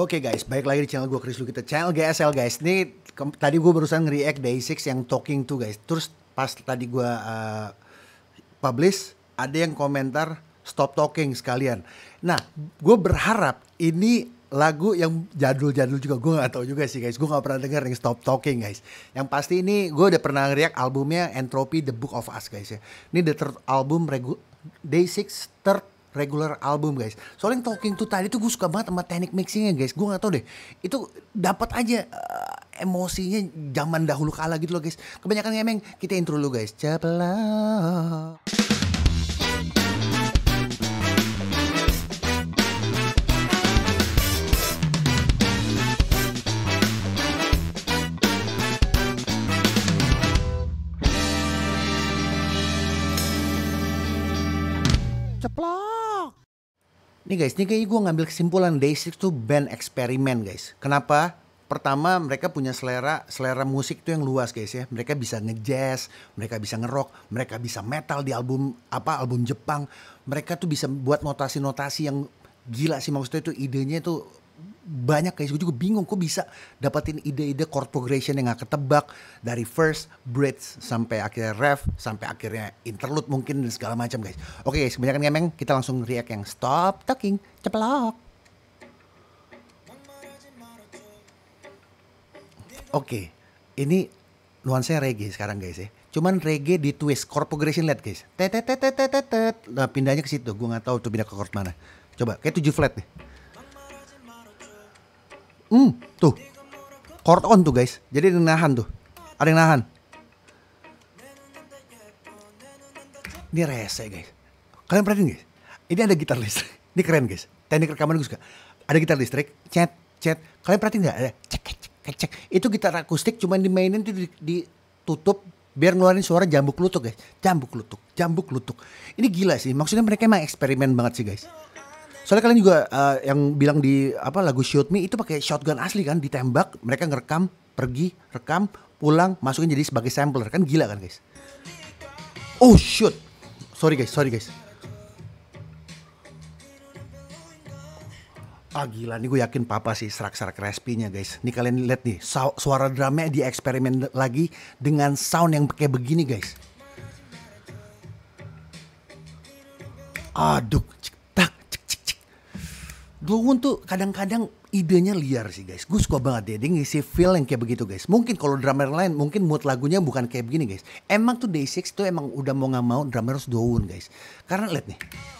Oke guys, balik lagi di channel gue Chris Lukita, channel GSL guys. Ini tadi gue barusan nge-react Day6 yang Talking To guys. Terus pas tadi gue publish, ada yang komentar stop talking sekalian. Nah, gue berharap ini lagu yang jadul-jadul juga. Gue gak tahu juga sih guys, gue gak pernah denger yang stop talking guys. Yang pasti ini gue udah pernah nge-react albumnya Entropy The Book of Us guys ya. Ini the third album Day6 third regular album guys. Soalnya Talking To tadi tuh gue suka banget sama teknik mixingnya guys. Gue gak tau deh, itu dapat aja emosinya zaman dahulu kala gitu loh guys. Kebanyakan emang kita intro dulu guys. Cepelah. Ceplok. Nih guys, ini kayaknya gue ngambil kesimpulan Day6 tuh band eksperimen guys. Kenapa? Pertama, mereka punya selera musik tuh yang luas guys ya. Mereka bisa nge-jazz, mereka bisa nge-rock, mereka bisa metal di album Jepang. Mereka tuh bisa buat notasi-notasi yang gila sih, maksudnya tuh idenya tuh banyak guys. Gue juga bingung kok bisa dapetin ide-ide chord progression yang gak ketebak dari first bridge sampai akhirnya ref sampai akhirnya interlude mungkin dan segala macam guys. Oke guys, kebanyakan ngemeng, kita langsung react yang Stop Talking, ceplok. Oke, ini nuansanya reggae sekarang guys ya. Cuman reggae di twist chord progression, lihat guys. Tetetetetetet. Nah, pindahnya ke situ. Gue nggak tahu tuh pindah ke chord mana. Coba kayak 7 flat nih. Tuh. Chord on tuh guys. Jadi ada yang nahan tuh. Ada yang nahan. Ini rese guys. Kalian perhatiin guys. Ini ada gitar listrik. Ini keren guys. Teknik rekaman gue suka. Ada gitar listrik. Cet. Kalian perhatiin nggak? Ada cek. Itu gitar akustik cuman dimainin tuh ditutup biar ngeluarin suara jambuk lutuk guys. Jambuk lutuk. Ini gila sih. Maksudnya mereka emang eksperimen banget sih guys. Soalnya kalian juga yang bilang di lagu Shoot Me itu pakai shotgun asli kan, ditembak, mereka ngerekam, pergi, rekam, pulang, masukin jadi sebagai sampler. Kan gila kan guys. Oh shoot. Sorry guys. Gila nih, gue yakin papa sih serak-serak respinya guys. Nih kalian lihat nih, suara drumnya di eksperimen lagi dengan sound yang kayak begini guys. Aduk, cek. Dulu tuh kadang-kadang idenya liar sih guys. Gue suka banget dia ngisi feel yang kayak begitu guys. Mungkin kalau drummer lain mungkin mood lagunya bukan kayak begini guys. Emang tuh Day6 tuh emang udah mau gak mau drummer harus daun guys. Karena lihat nih.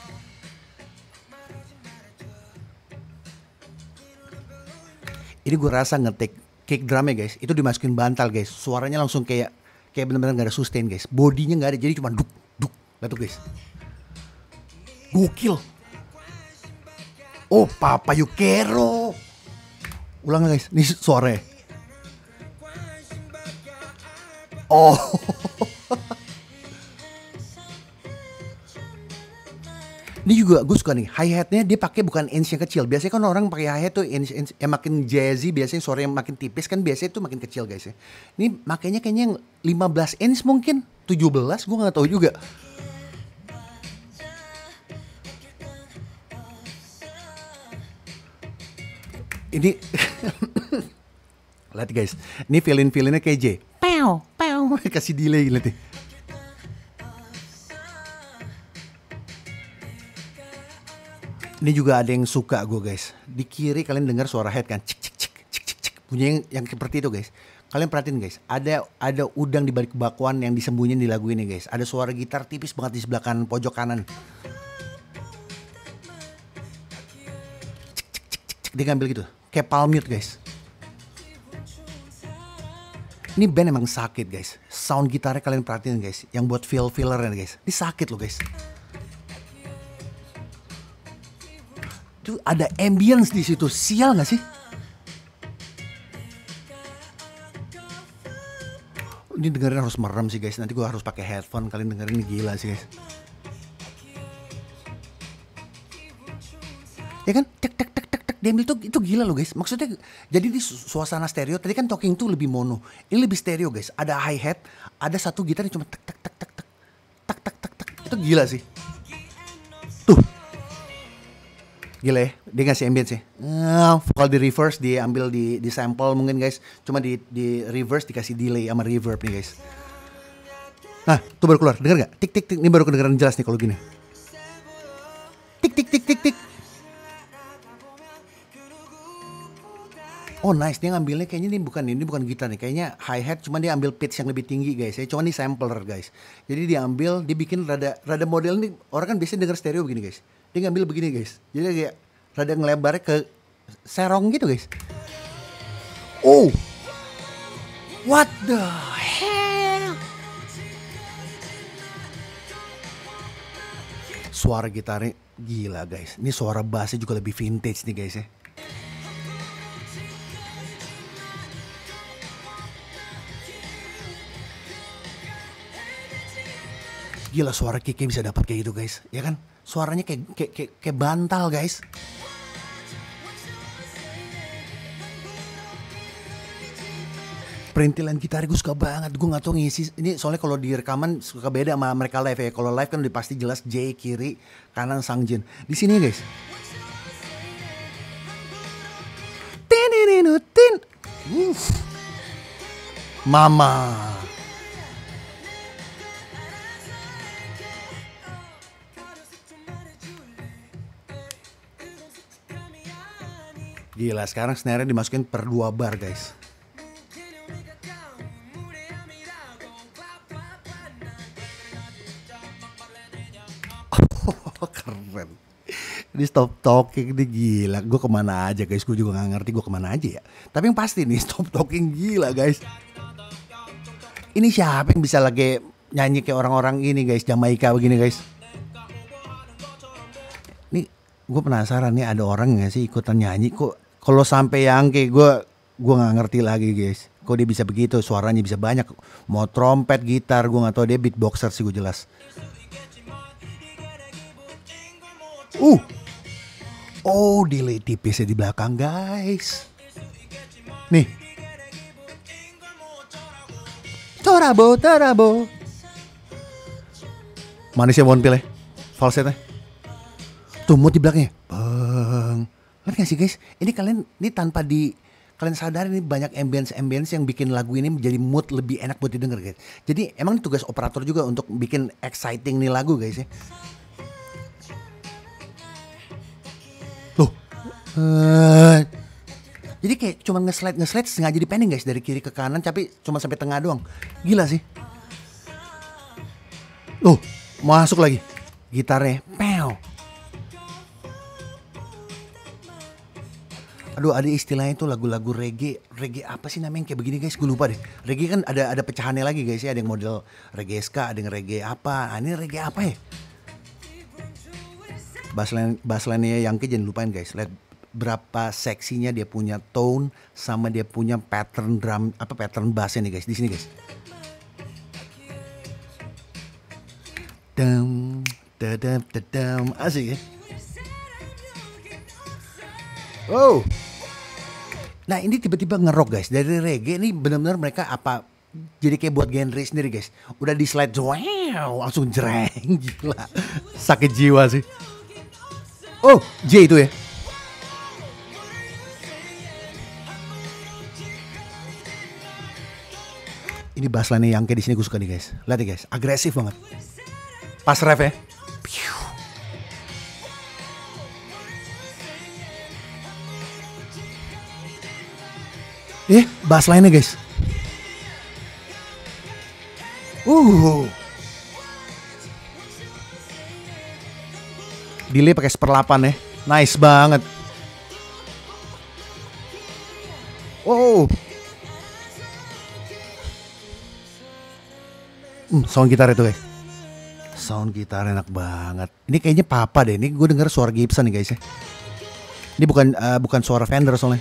Ini gue rasa ngetik kick drumnya guys, itu dimasukin bantal guys, suaranya langsung kayak benar-benar gak ada sustain guys, bodinya gak ada, jadi cuma duk. Lihat tuh guys, gokil. Oh Papa Yukero, ulang guys, ini suaranya. Oh. Ini juga gue suka nih, hi-hatnya dia pakai bukan inch yang kecil. Biasanya kan orang pakai hi-hat tuh inch yang makin jazzy, biasanya suara yang makin tipis kan biasanya tuh makin kecil guys ya. Ini makanya kayaknya yang 15 inch mungkin, 17 gue gak tahu juga. Ini lihat guys, ini feeling-feelingnya kayak J. Pew. Kasih delay lihat nih. Ini juga ada yang suka gue guys. Di kiri kalian dengar suara head kan, cik. Punya yang seperti itu guys. Kalian perhatiin guys, ada udang di balik bakwan yang disembunyiin di lagu ini guys. Ada suara gitar tipis banget di sebelah kanan pojok kanan. Cik. Dia ngambil gitu, kayak palm mute guys. Ini band emang sakit guys. Sound gitarnya kalian perhatiin guys, yang buat fillernya guys. Ini sakit loh guys. Tuh ada ambience di situ, sial nggak sih? Ini dengerin harus merem sih guys. Nanti gue harus pakai headphone. Kalian dengerin ini gila sih guys. Ya kan? Tek. Dia ambil itu gila loh guys. Maksudnya jadi di suasana stereo. Tadi kan Talking To lebih mono. Ini lebih stereo guys. Ada hi hat, ada satu gitar yang cuma tek. Itu gila sih. Tuh. Gila ya, dia ngasih ambience ya. Vokal di reverse diambil di sample mungkin guys. Cuma di reverse dikasih delay sama reverb nih guys. Nah, tuh baru keluar. Dengar gak? Tik tik tik. Ini baru kedengeran jelas nih kalau gini. Tik tik tik tik tik. Oh nice, dia ngambilnya kayaknya ini bukan gitar nih. Kayaknya hi-hat cuma dia ambil pitch yang lebih tinggi guys ya. Cuma ini sampler guys. Jadi dia bikin rada model nih. Orang kan biasanya denger stereo begini guys. Dia ngambil begini guys. Jadi kayak rada ngelebarnya ke serong gitu guys. Oh. What the hell? Suara gitarnya gila guys. Ini suara bassnya juga lebih vintage nih guys ya. Gila suara Kike bisa dapat kayak gitu guys, ya kan? Suaranya kayak bantal guys. Perintilan gitar gue suka banget, gue nggak tahu ngisi ini soalnya kalau di rekaman suka beda sama mereka live ya. Kalau live kan udah pasti jelas J kiri kanan Sangjin. Di sini guys. Tin. Mama. Gila sekarang snare-nya dimasukin per 2 bar guys. Oh, keren. Ini stop talking nih gila. Gue kemana aja guys, gue juga gak ngerti gue kemana aja ya. Tapi yang pasti nih stop talking gila guys. Ini siapa yang bisa lagi nyanyi kayak orang-orang ini guys, Jamaika begini guys. Nih gue penasaran nih ada orang gak sih ikutan nyanyi kok. Kalau sampai yang kayak gue nggak ngerti lagi guys. Kok dia bisa begitu, suaranya bisa banyak. Mau trompet, gitar, gue nggak tahu dia beatboxer sih gue jelas. Oh delay tipisnya di belakang guys. Nih. Torabo. Manisnya Wonpil ya, falsetnya. Tuh mood di belakangnya. Bang. Ngerti gak sih guys? Ini tanpa kalian sadar ini banyak ambience yang bikin lagu ini menjadi mood lebih enak buat didengar guys. Jadi emang ini tugas operator juga untuk bikin exciting nih lagu guys ya. Tuh. Jadi kayak cuma nge-slide sengaja dipending guys dari kiri ke kanan tapi cuma sampai tengah doang. Gila sih. Masuk lagi. Gitarnya. Pew. Aduh ada istilahnya tuh lagu-lagu reggae apa sih namanya kayak begini guys, gue lupa deh. Reggae kan ada pecahannya lagi guys ya, ada yang model reggae ska, ada yang reggae apa. Ini reggae apa ya? Bassline-nya Yankee jangan lupain guys. Lihat berapa seksinya dia punya tone sama dia punya pattern drum pattern bassnya nih guys di sini guys. Asik ya. Oh. Nah ini tiba-tiba ngerok guys. Dari reggae ini benar-benar mereka jadi kayak buat genre sendiri guys. Udah di slide langsung jreng. Gila. Sakit jiwa sih. Oh J itu ya. Ini bassline yang kayak di sini gue suka nih guys. Lihat nih guys, agresif banget. Pas ref ya. Bassline-nya guys. Delay pakai 1/8 ya. Nice banget. Sound gitar itu guys. Sound gitar enak banget. Ini kayaknya Papa deh. Ini gue denger suara Gibson nih guys ya. Ini bukan suara Fender soalnya.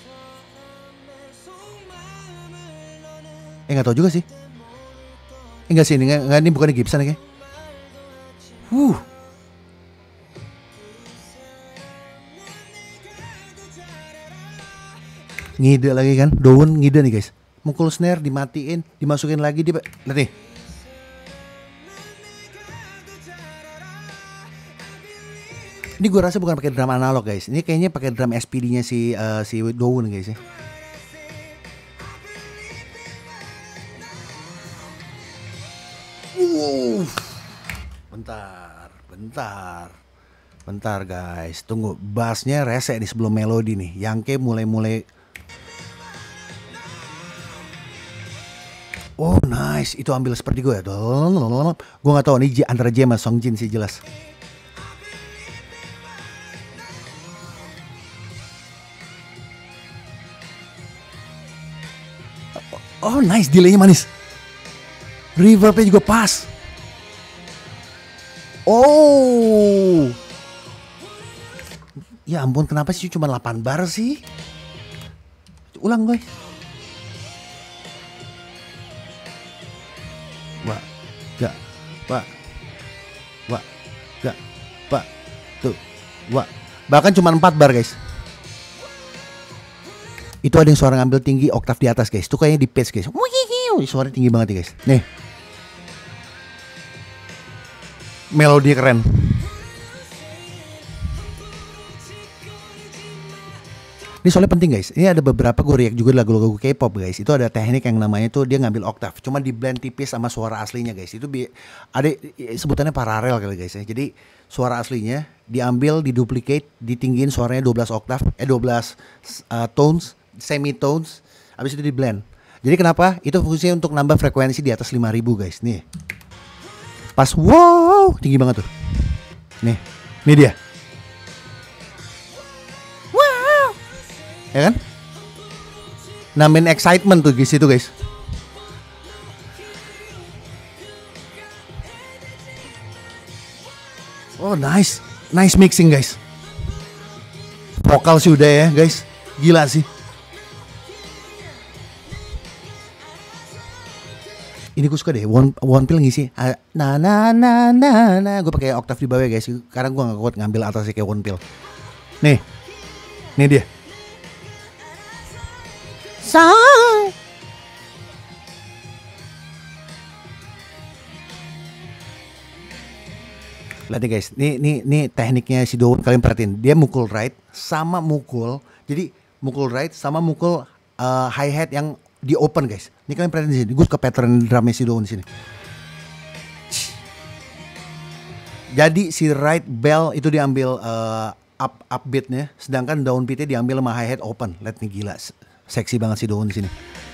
Nggak tahu juga sih. Enggak sih, ini bukan Gibson ya. Ngide lagi kan, daun ngide nih guys. Mukul snare dimatiin, dimasukin lagi lihat nih. Ini gue rasa bukan pakai drum analog guys. Ini kayaknya pakai drum SPD-nya si Dowoon guys ya. Bentar guys. Tunggu, bassnya rese nih sebelum melodi nih. Yang mulai. Oh nice, itu ambil seperti gue ya. Gue gak tahu nih antara J sama Songjin sih jelas. Oh nice, delaynya manis. Reverbnya juga pas. Oh. Ya ampun, kenapa sih cuma 8 bar sih? Ulang guys. Tuh. Bahkan cuma 4 bar guys. Itu ada yang suara ngambil tinggi oktav di atas guys. Itu kayaknya di pitch guys. Suaranya tinggi banget nih guys. Nih. Melodi keren. Ini soalnya penting guys. Ini ada beberapa gue react juga lagu-lagu K-pop guys. Itu ada teknik yang namanya tuh dia ngambil oktav. Cuma di blend tipis sama suara aslinya guys. Itu ada sebutannya paralel kali guys ya. Jadi suara aslinya diambil, diduplicate, ditinggiin suaranya 12 oktav, 12 tones, semitones, habis itu di blend. Jadi kenapa? Itu fungsinya untuk nambah frekuensi di atas 5000 guys. Nih. Pas wow, tinggi banget tuh. Nih. Ini dia. Wow. Ya kan? Nambahin excitement tuh guys itu guys. Oh nice. Nice mixing guys. Vokal sih udah ya guys. Gila sih. Ini gue suka deh, Wonpil ngisi gue pakai oktav di bawah guys, karena gue gak kuat ngambil atasnya kayak Wonpil. Nih dia. Lihat nih guys, ini tekniknya si Dowoon, kalian perhatiin, dia mukul right sama mukul, jadi mukul right sama mukul hi hat yang di open guys. Ini kalian perhatiin di sini. Gue suka pattern drumnya si Dowoon di sini. Jadi si right bell itu diambil up beatnya, sedangkan down beatnya diambil sama hi hat open. Lihat nih gila, seksi banget si Dowoon di sini.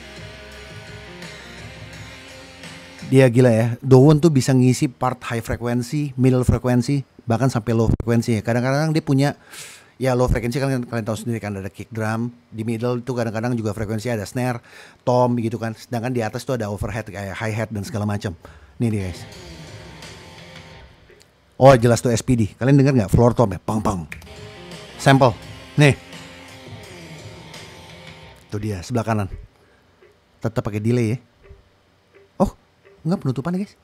Dia gila ya. Dowoon tuh bisa ngisi part high frequency, middle frequency, bahkan sampai low frequency. Kadang-kadang dia punya ya low frequency kan kalian tahu sendiri kan, ada kick drum, di middle itu kadang-kadang juga frekuensi ada snare, tom gitu kan. Sedangkan di atas tuh ada overhead kayak hi hat dan segala macam. Nih dia guys. Oh jelas tuh SPD. Kalian dengar nggak floor tom ya? Pang pang. Sample. Nih. Tuh dia sebelah kanan. Tetap pakai delay ya. Oh nggak penutupan guys.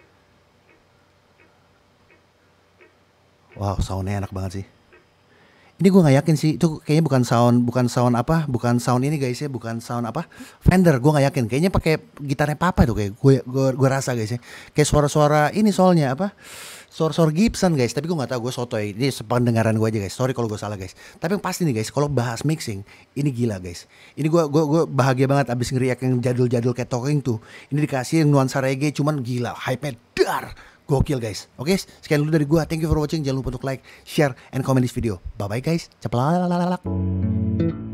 Wow soundnya enak banget sih. Ini gue nggak yakin sih, itu kayaknya bukan sound ini guys ya, bukan sound apa, Fender, gue nggak yakin, kayaknya pakai gitarnya Papa tuh kayak gue rasa guys ya, kayak suara-suara ini soalnya apa, suara-suara Gibson guys, tapi gue nggak tahu, gue sotoy, ini sependengaran gue aja guys, sorry kalau gue salah guys, tapi yang pasti nih guys, kalau bahas mixing, ini gila guys, ini gue bahagia banget abis ngeriak yang jadul-jadul kayak Talking tuh, ini dikasih yang nuansa reggae, cuman gila, hype-nya dar. Gokil guys. Oke, sekian dulu dari gua. Thank you for watching. Jangan lupa untuk like, share, and comment this video. Bye bye guys. Ceplak.